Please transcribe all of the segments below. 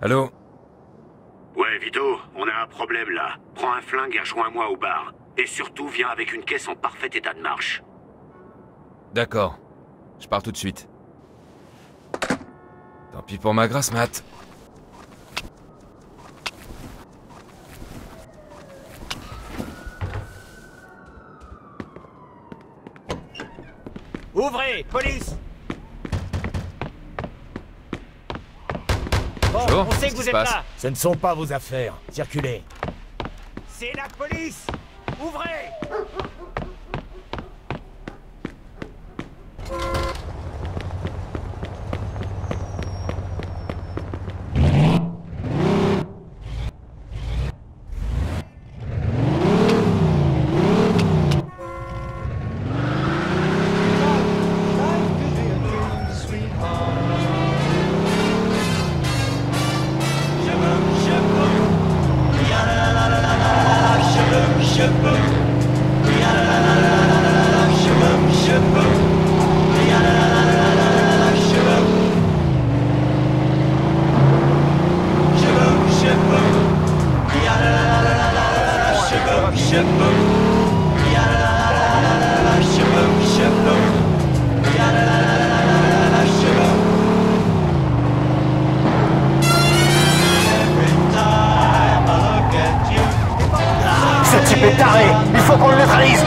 Allô? Ouais, Vito, on a un problème là. Prends un flingue et rejoins-moi au bar. Et surtout, viens avec une caisse en parfait état de marche. D'accord. Je pars tout de suite. Tant pis pour ma grasse mat. Ouvrez! Police! Bon, Bonjour, on sait qu'est-ce que vous qui êtes se passe? là! Ce ne sont pas vos affaires. Circulez. C'est la police! Ouvrez! Ce type est taré. Il faut qu'on le neutralise.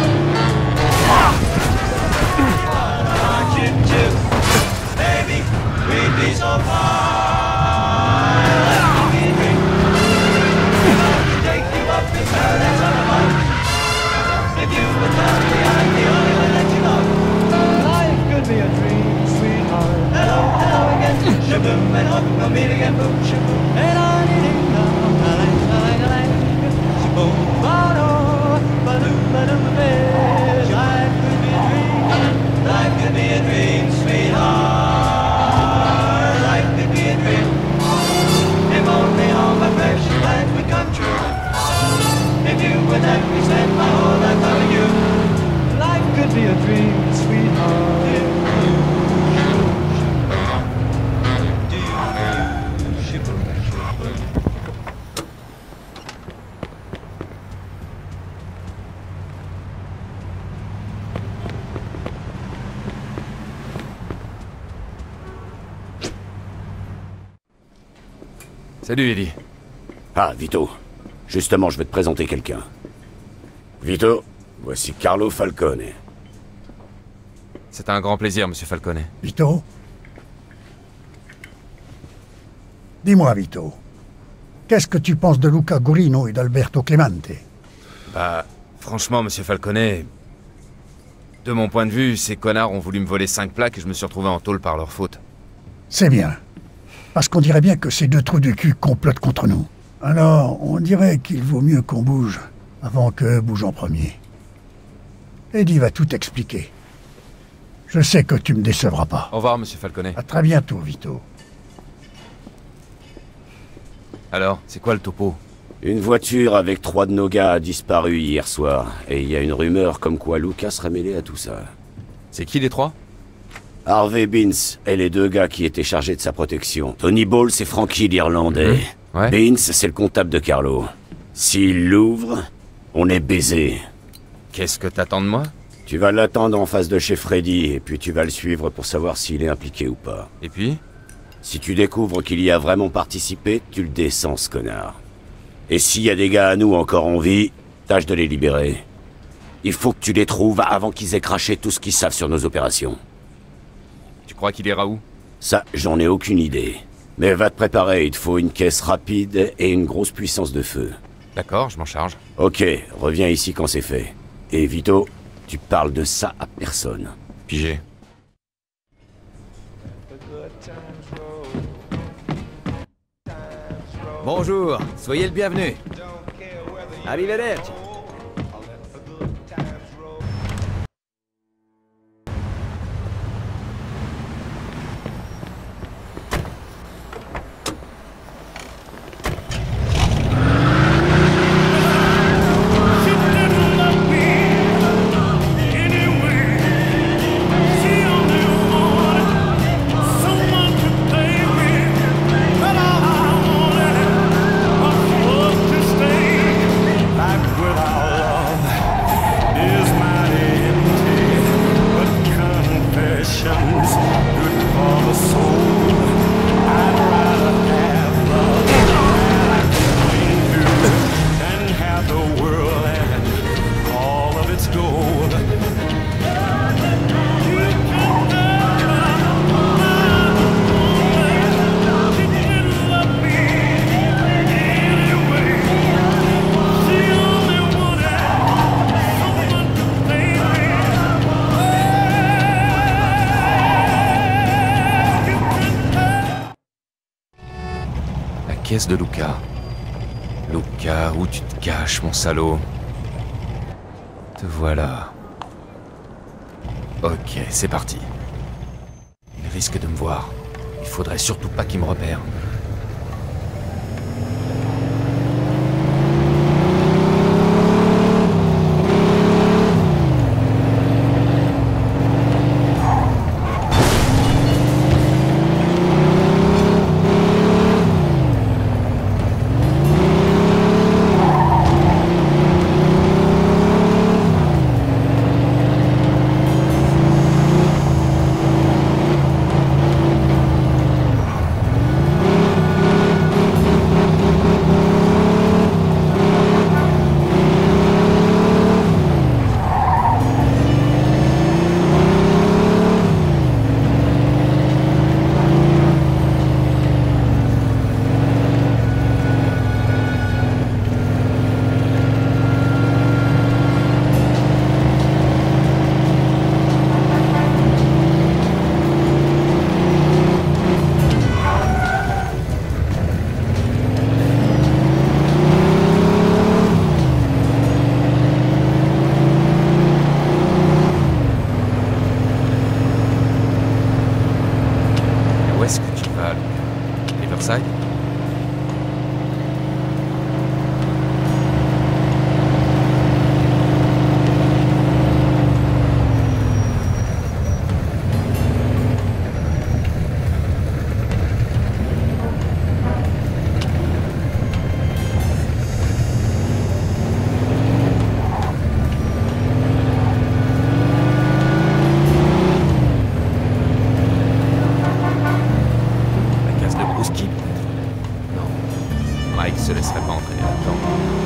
Salut, Eddie. Ah, Vito. Justement, je vais te présenter quelqu'un. Vito, voici Carlo Falcone. C'est un grand plaisir, monsieur Falcone. Vito? Dis-moi, Vito, qu'est-ce que tu penses de Luca Gurino et d'Alberto Clemente? Bah, franchement, monsieur Falcone, de mon point de vue, ces connards ont voulu me voler 5 plaques et je me suis retrouvé en tôle par leur faute. C'est bien. Parce qu'on dirait bien que ces deux trous du cul complotent contre nous. Alors, on dirait qu'il vaut mieux qu'on bouge avant qu'eux bougent en premier. Eddie va tout expliquer. Je sais que tu me décevras pas. Au revoir, monsieur Falcone. À très bientôt, Vito. Alors, c'est quoi le topo? Une voiture avec 3 de nos gars a disparu hier soir. Et il y a une rumeur comme quoi Luca serait mêlé à tout ça. C'est qui les 3? Harvey Binns et les 2 gars qui étaient chargés de sa protection. Tony Ball, c'est Frankie l'Irlandais. Ouais. Binns, c'est le comptable de Carlo. S'il l'ouvre, on est baisé. Qu'est-ce que t'attends de moi? Tu vas l'attendre en face de chez Freddy, et puis tu vas le suivre pour savoir s'il est impliqué ou pas. Et puis? Si tu découvres qu'il y a vraiment participé, tu le descends, ce connard. Et s'il y a des gars à nous encore en vie, tâche de les libérer. Il faut que tu les trouves avant qu'ils aient craché tout ce qu'ils savent sur nos opérations. Tu crois qu'il ira où? Ça, j'en ai aucune idée. Mais va te préparer, il te faut une caisse rapide et une grosse puissance de feu. D'accord, je m'en charge. Ok, reviens ici quand c'est fait. Et Vito, tu parles de ça à personne. Pigé. Bonjour, soyez le bienvenu. Arrivederci. the world and all of its gold. La caisse de Luca. Luca, où tu te caches, mon salaud? Te voilà. Ok, c'est parti. Il risque de me voir. Il faudrait surtout pas qu'il me repère. Où est-ce que tu vas, Luca? Riverside? La case de Bruski, peut-être? Non. Mike se laisserait pas entraîner là-dedans.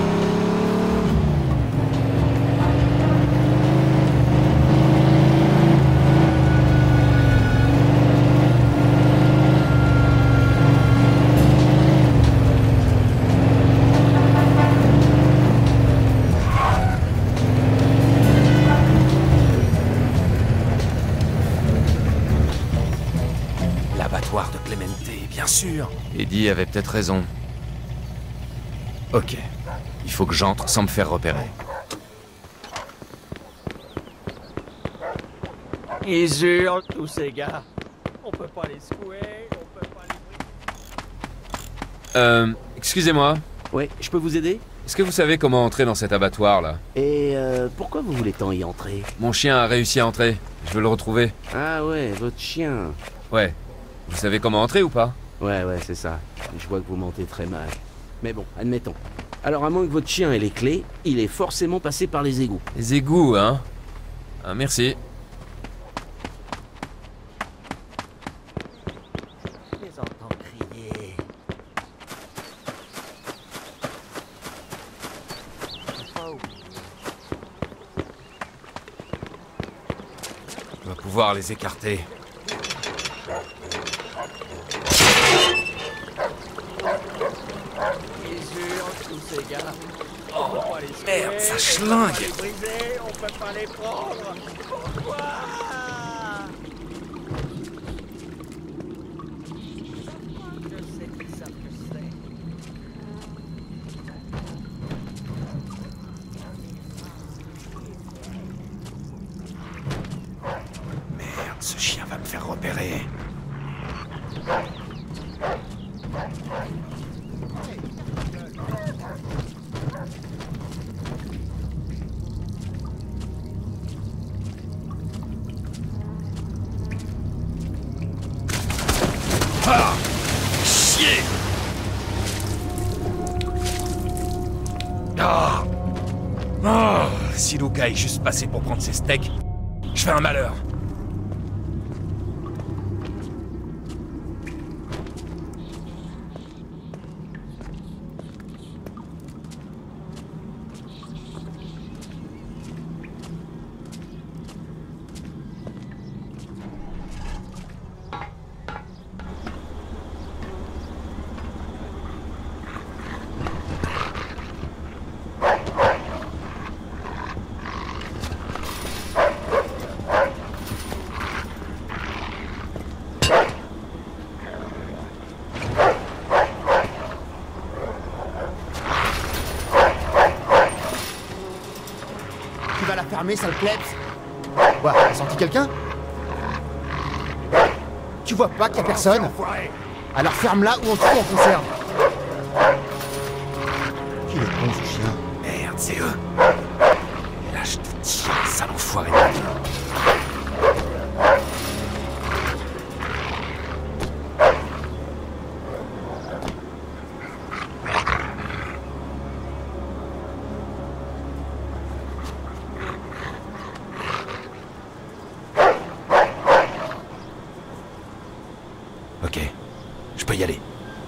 L'abattoir de Clemente, bien sûr. Eddie avait peut-être raison. Ok. Il faut que j'entre sans me faire repérer. Ils hurlent, tous ces gars. On peut pas les secouer, on peut pas les... Excusez-moi. Ouais, je peux vous aider? Est-ce que vous savez comment entrer dans cet abattoir-là? Et pourquoi vous voulez tant y entrer? Mon chien a réussi à entrer. Je veux le retrouver. Ah ouais, votre chien. Ouais. Vous savez comment entrer ou pas? Ouais, c'est ça. Je vois que vous mentez très mal. Mais bon, admettons. Alors, à moins que votre chien ait les clés, il est forcément passé par les égouts. Les égouts, hein? Ah, merci. Je les entends crier. Faut pas oublier. Je dois pouvoir les écarter. Ils hurlent, tous ces gars. On peut pas les secouer, Merde, ça on schlingue. peut pas les briser, on peut pas les prendre. Pourquoi? Je sais qu'ils savent que c'est. Merde, ce chien va me faire repérer. Ah! Chier! Ah! Ah! Si Luca est juste passé pour prendre ses steaks, je fais un malheur. vas la fermer, sale plebs? Quoi, t'as senti quelqu'un? Tu vois pas qu'il y a personne? Alors ferme-la ou on te fout en conserve. Qu'il est con ce chien. Merde, c'est eux. Là, je te tire, sale enfoiré de la vie. Ok, je peux y aller.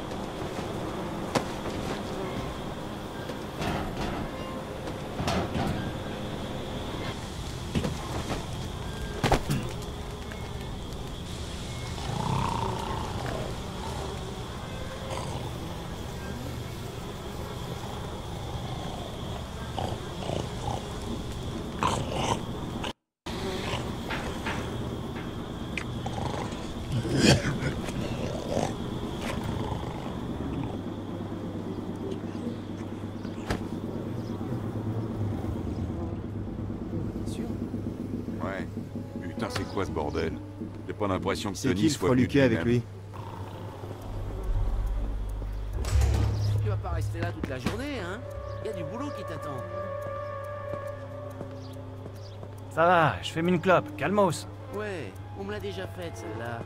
Ouais. Putain, c'est quoi ce bordel? J'ai pas l'impression que C'est Tony qui le soit venu freluqué avec lui? Tu vas pas rester là toute la journée, hein? Y a du boulot qui t'attend. Ça va, je fais une clope, calmos. Ouais, on me l'a déjà faite celle-là.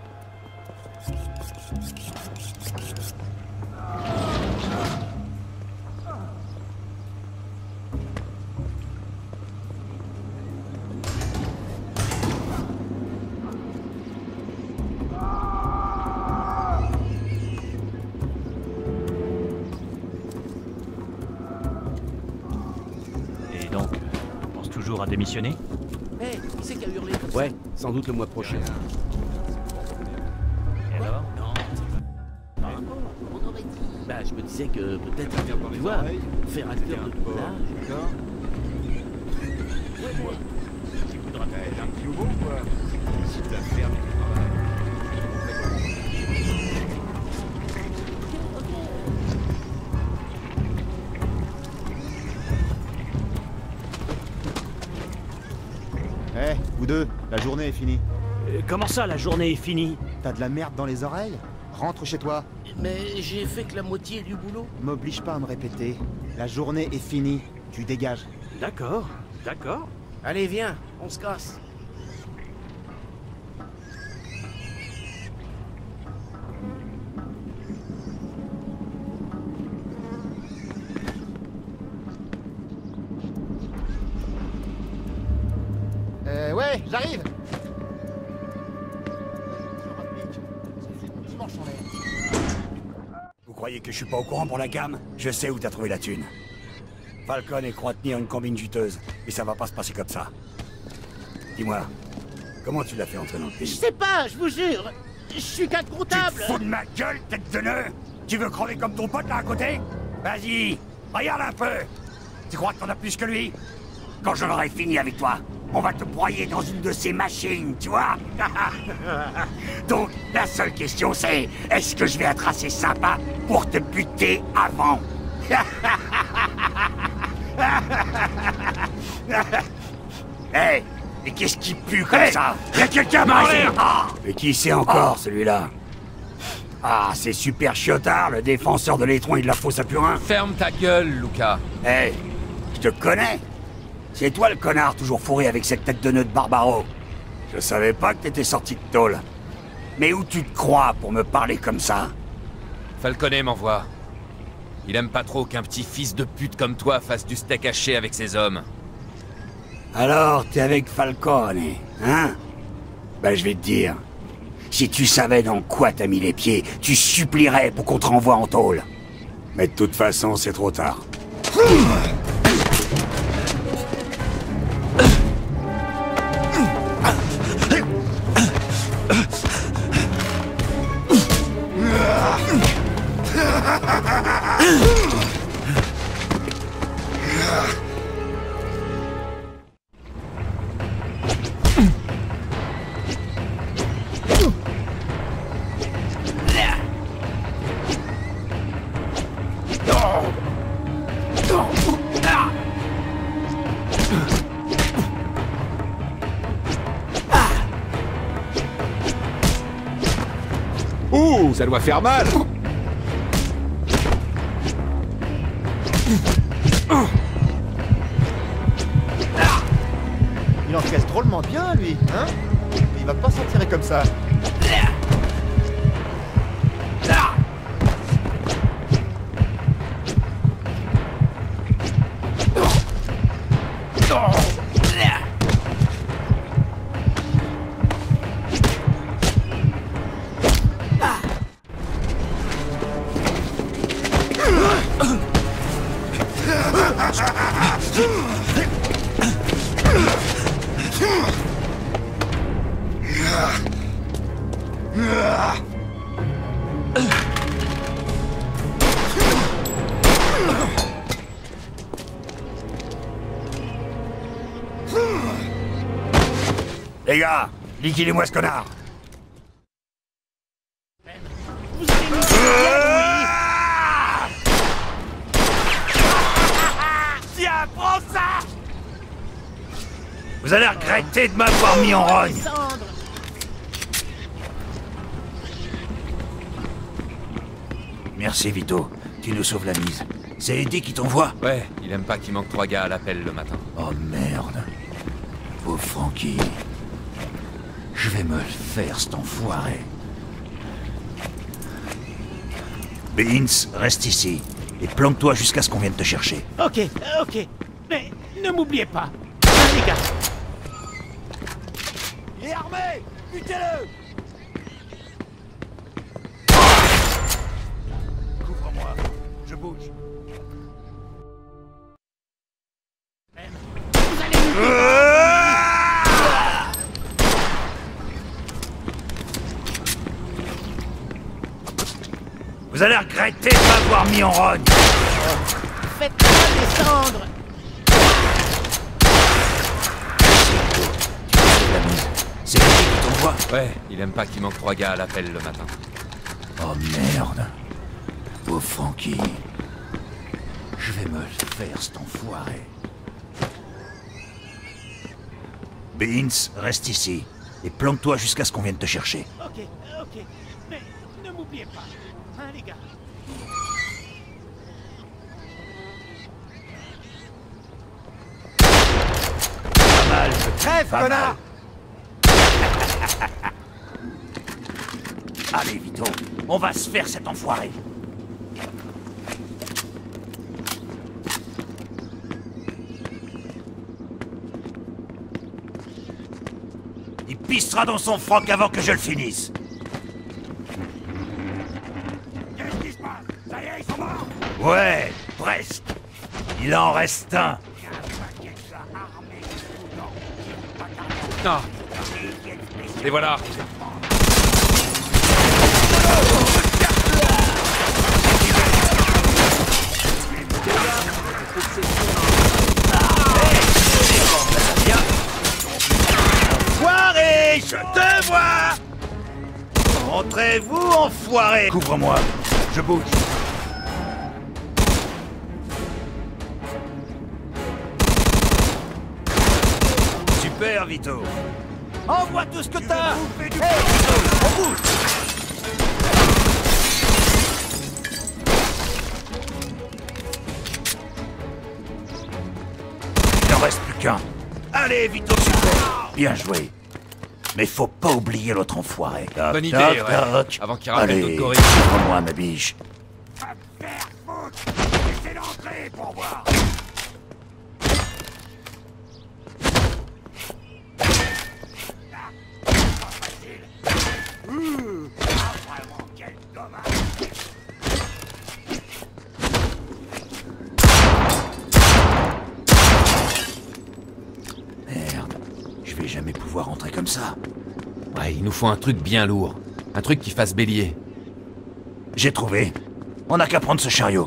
Et donc, tu penses toujours à démissionner? Hé, qui c'est qui a hurlé comme ça? Ouais, sans doute le mois prochain. Et alors? Non, c'est pas... On aurait dit... Bah, je me disais que peut-être, tu vois, faire acteur de doublage... Ouais, moi. un petit nouveau, quoi. Si t'as fermé le travail. Eh, vous deux, la journée est finie. Comment ça, la journée est finie? T'as de la merde dans les oreilles? Rentre chez toi. Mais j'ai fait que la moitié du boulot. M'oblige pas à me répéter. La journée est finie. Tu dégages. D'accord, d'accord. Allez, viens, on se casse. Ouais, j'arrive. Vous croyez que je suis pas au courant pour la cam? Je sais où t'as trouvé la thune. Falcon et croit tenir une combine juteuse, mais ça va pas se passer comme ça. Dis-moi, comment tu l'as fait entrer dans le Je pays? sais pas, je vous jure. Je suis qu'un Tu comptable. te fous de ma gueule, tête de nœud? Tu veux crever comme ton pote là à côté? Vas-y, regarde un peu. Tu crois que t'en as plus que lui? Quand j'en aurai fini avec toi, on va te broyer dans une de ces machines, tu vois? Donc, la seule question c'est, est-ce que je vais être assez sympa pour te buter avant? Hey, mais qu'est-ce qui pue comme ça? Y'a quelqu'un par ici? Ah, et qui c'est encore celui-là? Ah, c'est Super Chiotard, le défenseur de l'étron et de la fosse à purin. Ferme ta gueule, Luca. Hey, je te connais. C'est toi le connard toujours fourré avec cette tête de nœud de Barbaro. Je savais pas que t'étais sorti de tôle. Mais où tu te crois pour me parler comme ça? Falconet m'envoie. Il aime pas trop qu'un petit fils de pute comme toi fasse du steak haché avec ses hommes. Alors, t'es avec Falcone, hein? Ben, je vais te dire. Si tu savais dans quoi t'as mis les pieds, tu supplierais pour qu'on te renvoie en tôle. Mais de toute façon, c'est trop tard. Ça doit faire mal. Il encaisse drôlement bien, lui, hein? Il va pas s'en tirer comme ça. Les gars, liquidez-moi ce connard. Tiens, prends ça! Vous allez regretter de m'avoir mis en rogne. Merci Vito, tu nous sauves la mise. C'est Eddie qui t'envoie? Ouais, il aime pas qu'il manque 3 gars à l'appel le matin. Oh merde. Pauvre Frankie. Je vais me le faire, cet enfoiré. Beans, reste ici. Et planque-toi jusqu'à ce qu'on vienne te chercher. Ok, ok. Mais ne m'oubliez pas. Hein, les gars. Il est armé! Butez-le! Couvre-moi. Je bouge. Vous allez m'oublier. Vous allez regretter de m'avoir mis en rogne. Faites-moi descendre. C'est lui qui t'envoie? Ouais, il aime pas qu'il manque 3 gars à l'appel le matin. Oh merde. Pauvre Frankie. Je vais me le faire, cet enfoiré. Beans, reste ici. Et planque-toi jusqu'à ce qu'on vienne te chercher. Ok, ok. Mais ne m'oubliez pas. Hein, les gars. Pas mal. Crève, Pas connard! Allez, Vito. On va se faire cet enfoiré. Il pissera dans son froc avant que je le finisse. Qu'est-ce qui se passe? Ça y est, ils sont morts? Ouais, presque. Il en reste un. Non. Les voilà. Enfoiré, je te vois! Montrez-vous, enfoiré! Couvre-moi, je bouge. Super, Vito. Envoie tout ce que t'as! Hey, Vito, on bouge! Il n'en reste plus qu'un. Allez, Vito, super! Bien joué. Mais faut pas oublier l'autre enfoiré. Toc, Bonne idée, toc, ouais. toc. Avant qu'il rappelle Allez, d'autres gorilles. prends-moi, ma biche. Va te faire foutre! Laissez l'entrée pour voir! Vraiment, quel dommage! Merde, je vais jamais pouvoir rentrer comme ça. Ouais, il nous faut un truc bien lourd. Un truc qui fasse bélier. J'ai trouvé. On n'a qu'à prendre ce chariot.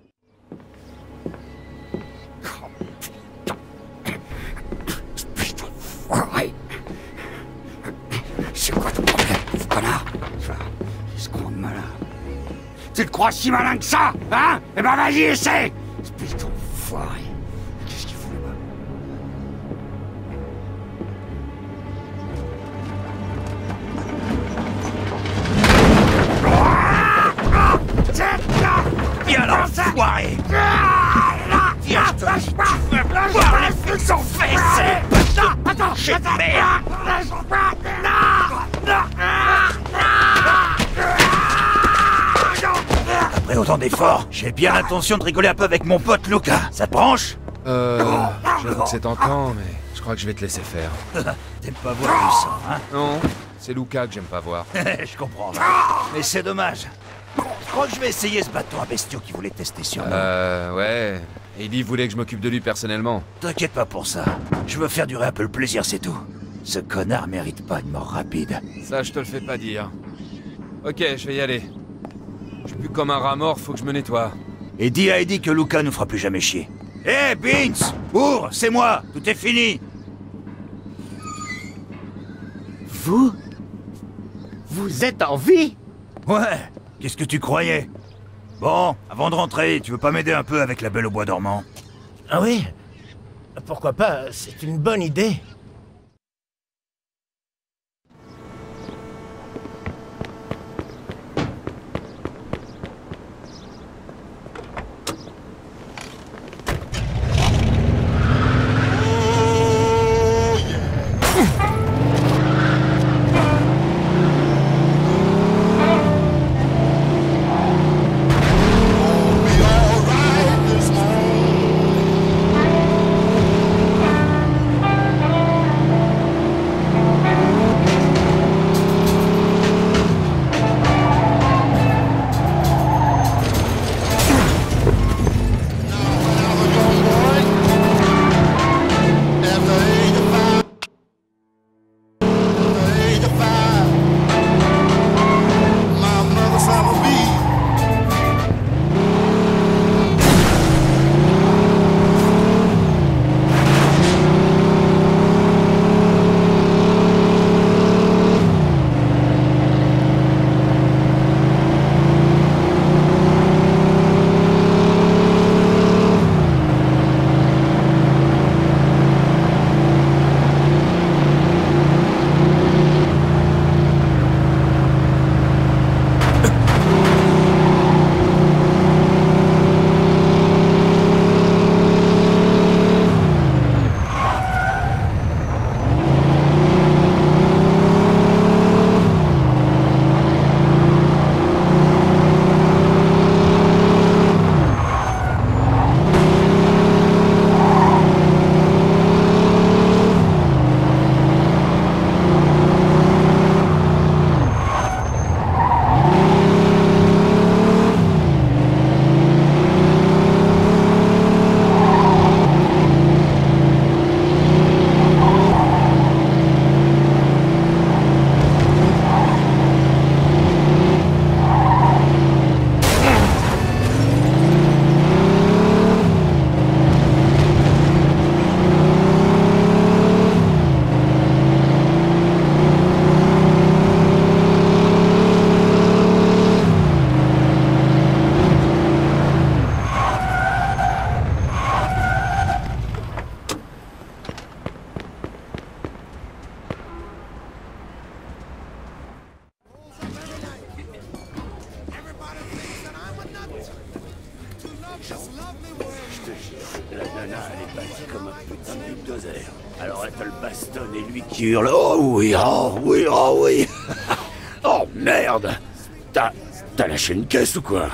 Putain, ouais. C'est quoi ton problème, pauvre connard? Il se croit malin. Tu te crois si malin que ça, hein? Eh ben vas-y, essaie! Putain, foiré. Qu'est-ce qu'il fout là-bas? d'effort. J'ai bien l'intention de rigoler un peu avec mon pote Luca. Ça te branche? J'avoue que c'est tentant, mais je crois que je vais te laisser faire. T'aimes pas voir du sang, hein? Non, c'est Luca que j'aime pas voir. Je comprends. Mais c'est dommage. Je crois que je vais essayer ce bâton à bestiaux qui voulait tester sur nous. Ouais. Ellie voulait que je m'occupe de lui personnellement. T'inquiète pas pour ça. Je veux faire durer un peu le plaisir, c'est tout. Ce connard mérite pas une mort rapide. Ça, je te le fais pas dire. Ok, je vais y aller. Je pue comme un rat mort, faut que je me nettoie. Et dis à Eddie que Luca nous fera plus jamais chier. Hé, Beans! Ouvre, c'est moi! Tout est fini! Vous? Vous êtes en vie? Ouais, qu'est-ce que tu croyais? Bon, avant de rentrer, tu veux pas m'aider un peu avec la Belle au bois dormant? Ah oui? Pourquoi pas, c'est une bonne idée. La nana, elle est bâtie comme un putain de bulldozer. Alors elle te le bastonne et lui qui hurle. Oh oui, oh oui, oh oui. Oh merde. T'as lâché une caisse ou quoi?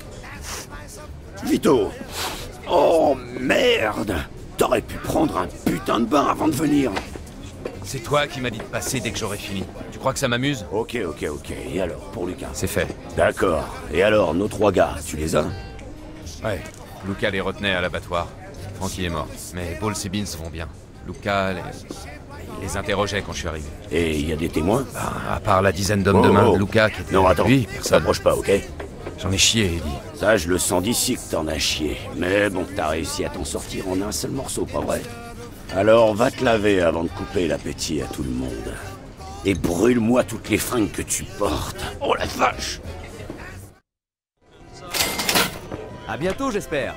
Vito. Oh merde. T'aurais pu prendre un putain de bain avant de venir. C'est toi qui m'as dit de passer dès que j'aurai fini. Tu crois que ça m'amuse? Ok. Et alors, pour Lucas? C'est fait. D'accord. Et alors, nos 3 gars, tu les as? Ouais. Luca les retenait à l'abattoir. Frankie est mort. Mais Balls et Beans vont bien. Luca les interrogeait quand je suis arrivé. Et il y a des témoins? Bah, à part la dizaine d'hommes de main de Luca qui était non, avec attends, lui, personne. T'approches pas, ok? J'en ai chié, Eddie. Ça, je le sens d'ici que t'en as chié. Mais bon, t'as réussi à t'en sortir en un seul morceau, pas vrai? Alors, va te laver avant de couper l'appétit à tout le monde. Et brûle-moi toutes les fringues que tu portes. Oh la vache! À bientôt, j'espère.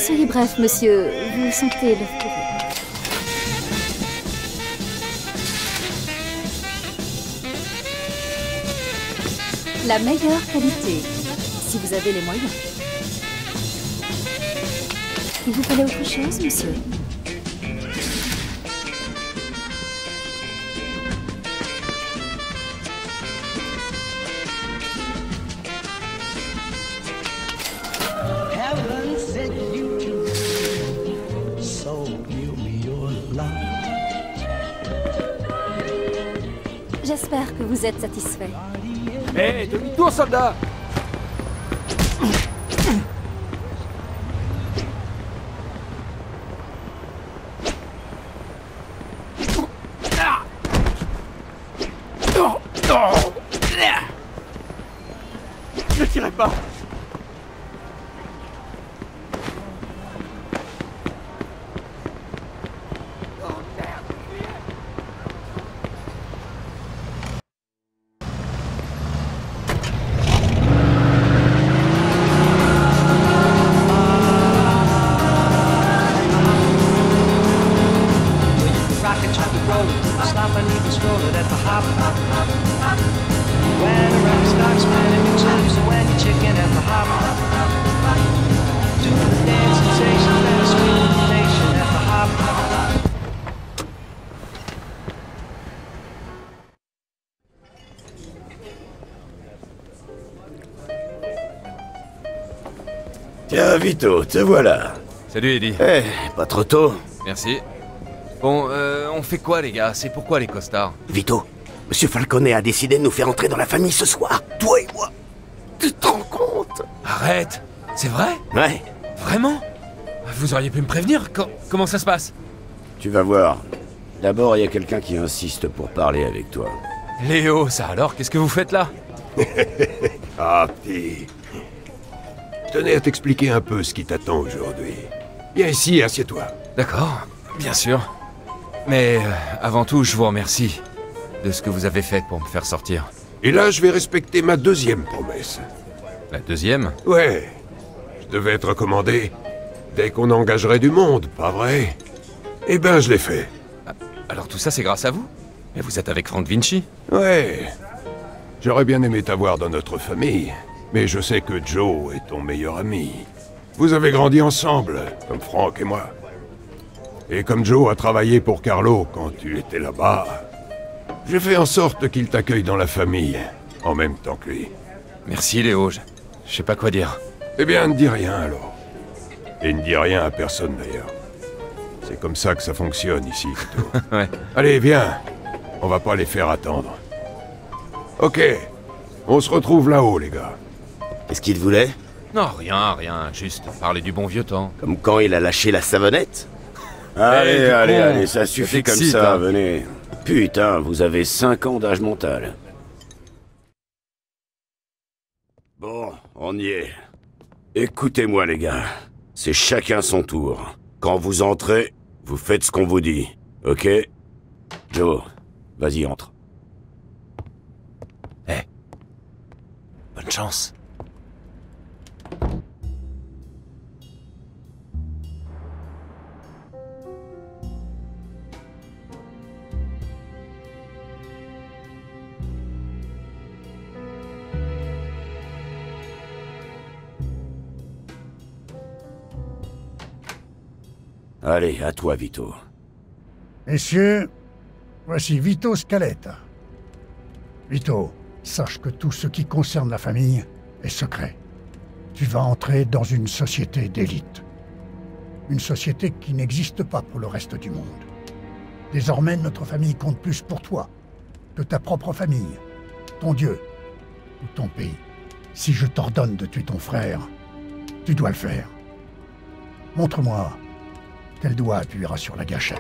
Soyez bref, monsieur. Vous sentez le pourri. La meilleure qualité, si vous avez les moyens. Il vous fallait autre chose, monsieur? J'espère que vous êtes satisfait. Hé, demi-tour, soldat! Ne tirez pas! Tiens, Vito, te voilà. Salut, Eddie. Eh, pas trop tôt. Merci. Bon, on fait quoi, les gars? C'est pourquoi les costards? Vito, Monsieur Falcone a décidé de nous faire entrer dans la famille ce soir. Toi et moi. Tu te rends compte? Arrête! C'est vrai? Ouais. Vraiment? Vous auriez pu me prévenir? Comment ça se passe? Tu vas voir. D'abord, il y a quelqu'un qui insiste pour parler avec toi. Léo, ça alors? Qu'est-ce que vous faites là? Ah, petit. Je tenais à t'expliquer un peu ce qui t'attend aujourd'hui. Viens ici, assieds-toi. D'accord, bien sûr. Mais avant tout, je vous remercie de ce que vous avez fait pour me faire sortir. Et là, je vais respecter ma deuxième promesse. La deuxième? Ouais. Je devais être recommandé dès qu'on engagerait du monde, pas vrai? Eh ben, je l'ai fait. Alors tout ça, c'est grâce à vous? Mais vous êtes avec Frank Vinci? Ouais. J'aurais bien aimé t'avoir dans notre famille, mais je sais que Joe est ton meilleur ami. Vous avez grandi ensemble, comme Frank et moi. Et comme Joe a travaillé pour Carlo quand tu étais là-bas, j'ai fait en sorte qu'il t'accueille dans la famille, en même temps que lui. Merci Léo, je sais pas quoi dire. Eh bien, ne dis rien alors. Et ne dis rien à personne d'ailleurs. C'est comme ça que ça fonctionne ici, Vito. Ouais. Allez, viens. On va pas les faire attendre. Ok. On se retrouve là-haut, les gars. Qu'est-ce qu'il voulait? Non, rien, juste parler du bon vieux temps. Comme quand il a lâché la savonnette? Allez, allez, ça suffit comme ça, venez. Putain, vous avez 5 ans d'âge mental. Bon, on y est. Écoutez-moi, les gars. C'est chacun son tour. Quand vous entrez, vous faites ce qu'on vous dit, ok? Joe, vas-y, entre. Bonne chance. Allez, à toi, Vito. Messieurs, voici Vito Scaletta. Vito, sache que tout ce qui concerne la famille est secret. Tu vas entrer dans une société d'élite. Une société qui n'existe pas pour le reste du monde. Désormais, notre famille compte plus pour toi que ta propre famille, ton Dieu ou ton pays. Si je t'ordonne de tuer ton frère, tu dois le faire. Montre-moi quel doigt appuiera sur la gâchette.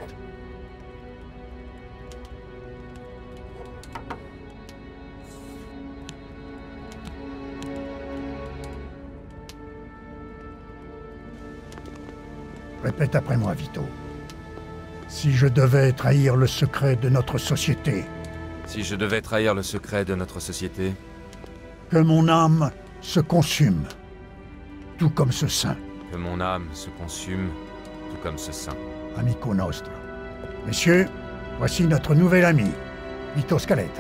Répète après moi, Vito. Si je devais trahir le secret de notre société... Si je devais trahir le secret de notre société... Que mon âme se consume, tout comme ce saint. que mon âme se consume, tout comme ce sein. Amico nostro. Messieurs, voici notre nouvel ami, Vito Scaletta.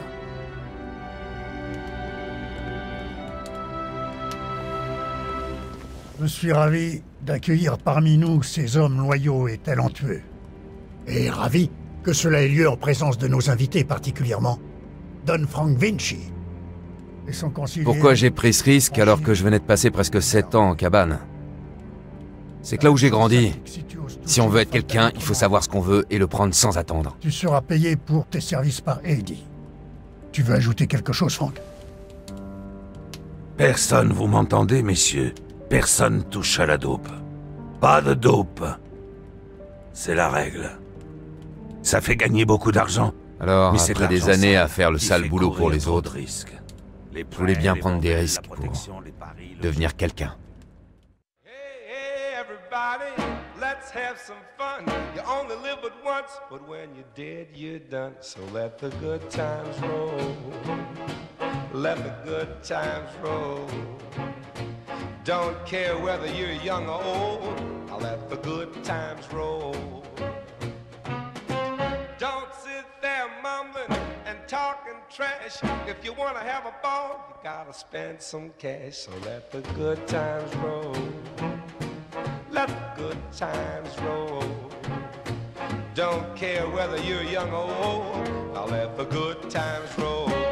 Je suis ravi d'accueillir parmi nous ces hommes loyaux et talentueux. Et ravi que cela ait lieu en présence de nos invités particulièrement, Don Frank Vinci. Et son conseiller... Pourquoi j'ai pris ce risque alors que je venais de passer presque 7 ans en cabane? C'est que là où j'ai grandi, si on veut être quelqu'un, il faut savoir ce qu'on veut et le prendre sans attendre. Tu seras payé pour tes services par Eddie. Tu veux ajouter quelque chose, Frank? Personne, vous m'entendez, messieurs? Personne touche à la dope. Pas de dope. C'est la règle. Ça fait gagner beaucoup d'argent. Alors, après des années à faire le sale boulot pour les autres, je voulais bien prendre des risques pour devenir quelqu'un. Hey, everybody, let's have some fun. You only live but once, but when you're dead, you're done. So let the good times roll. Let the good times roll. Don't care whether you're young or old, I'll let the good times roll. Don't sit there mumbling and talking trash. If you wanna have a ball, you gotta spend some cash. So let the good times roll. Let the good times roll. Don't care whether you're young or old, I'll let the good times roll.